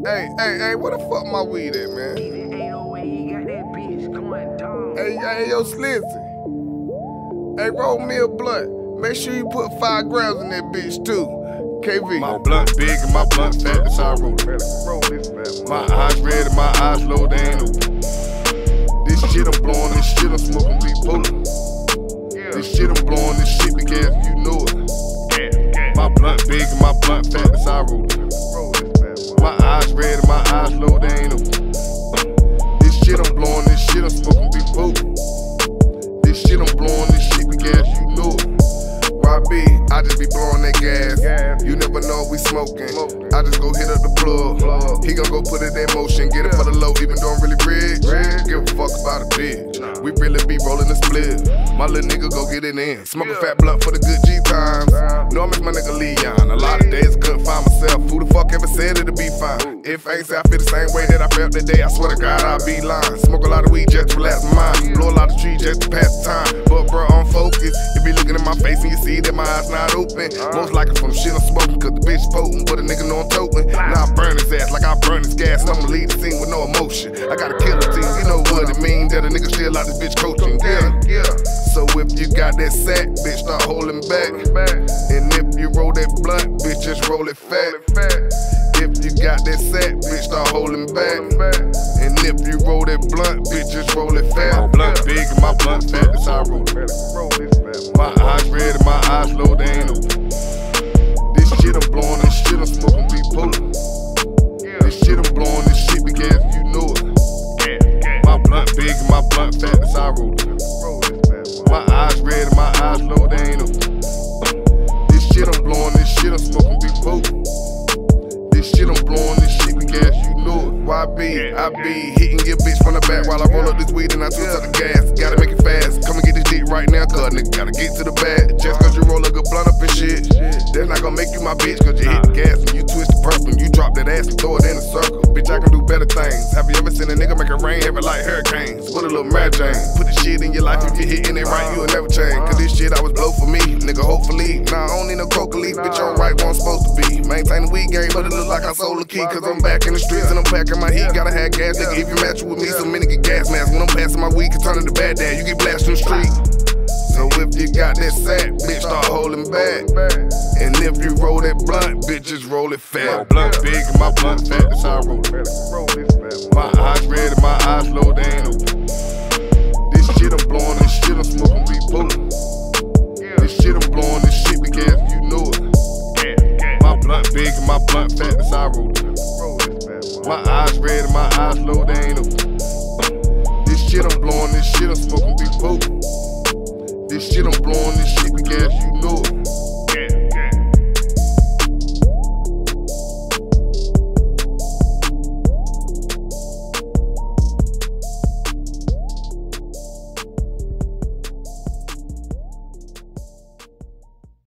Hey, where the fuck my weed at, man? Hey, yo, Slizzy. Hey, roll me a blunt. Make sure you put 5 grams in that bitch, too. KV. My blunt big and my blunt fat, that's how I roll it. My eyes red and my eyes low, they ain't open. This shit I'm blowing, this shit I'm smoking, be potent. This shit I'm blowing, this shit be gas, you know it. My blunt big and my blunt fat, that's how I roll it. My eyes red and my eyes low, they ain't open. This shit I'm blowing, this shit I'm smoking, be potent. This shit I'm blowing, this shit be gas, you know it. YB, I just be blowing that gas. You never know we smoking. I just go hit up the plug. He gon' go put it in motion, get it for the low, even though I'm really rich. Give a fuck about a bitch. We really be rolling the split. My little nigga go get it in. Smoke a fat blunt for the good G times. Know I miss my nigga Leon. A lot of days I couldn't find myself. Who the fuck ever said it'll be fine? If I ain't say I feel the same way that I felt that day, I swear to God I'll be lying. Smoke a lot of weed just to relax my mind. Blow a lot of trees just to pass the time. But bro, I'm focused. You be looking at my face and you see that my eyes not open. Most likely from the shit I'm smoking, cause the bitch potent, but a nigga know I'm toting. Now I burn his ass like I burn his gas, and I'ma leave the scene with no emotion. I got a killer team, you know what it mean, that a nigga still out this bitch coaching, yeah. So if you got that sack, bitch, start holding back. And if you roll that blunt, bitch, just roll it fat. If you got that sack, bitch, start holding back. And if you roll that blunt, bitch, just roll it fat. My blunt big and my blunt fat, that's how I roll it. My eyes red and my eyes low, they ain't open. This shit I'm blowing, this shit I'm smoking, be potent. This shit I'm blowing, this shit be gas, you know it. My blunt big and my blunt fat, that's how I roll it. My eyes red and my eyes low, they ain't open. This shit I'm blowing, this shit I'm smoking, be potent. This shit I'm blowing, this shit be gas, you know it. YB, I be hitting your bitch from the back while I roll up this weed and I twist up the gas. Gotta make it fast, come and get this dick right now, cuz nigga gotta get to the bag. Just cause you roll a good blunt up and shit, that's not gonna make you my bitch, cause you hit the gas and you twist the purple and you drop that ass and throw it in a circle. Bitch, I can do better things. Have you ever seen a nigga make it rain heavy like hurricanes? Put a little Mary Jane, put the shit in your life, if you hitting it right, you'll never change. Cause this shit I was blow for me, nigga, hopefully. Nah, I don't need no coca leaf, bitch, I'm right where I'm supposed to be. Maintain the weed game, but it look like I sold the key, cause I'm back in the streets and I'm packing my heat. Gotta have gas, nigga, if you match with me, so many get gas masks. When I'm passing my weed, can turn into bad dad, you get blasted in the street. So if you got that sack, bitch, start holding back. And if you roll that blunt, bitch, just roll it fat. My blunt big and my blunt fat, that's how I roll it. My eyes red and my eyes low, they ain't open. This shit I'm blowing, this shit I'm smoking, be potent. This shit I'm blowing, this shit be gas, you know it. My blunt big and my blunt fat, that's how I roll it. My eyes red and my eyes low, they ain't open. This shit I'm blowing, this shit I'm smoking, be potent. This shit I'm blowing, this shit be gas.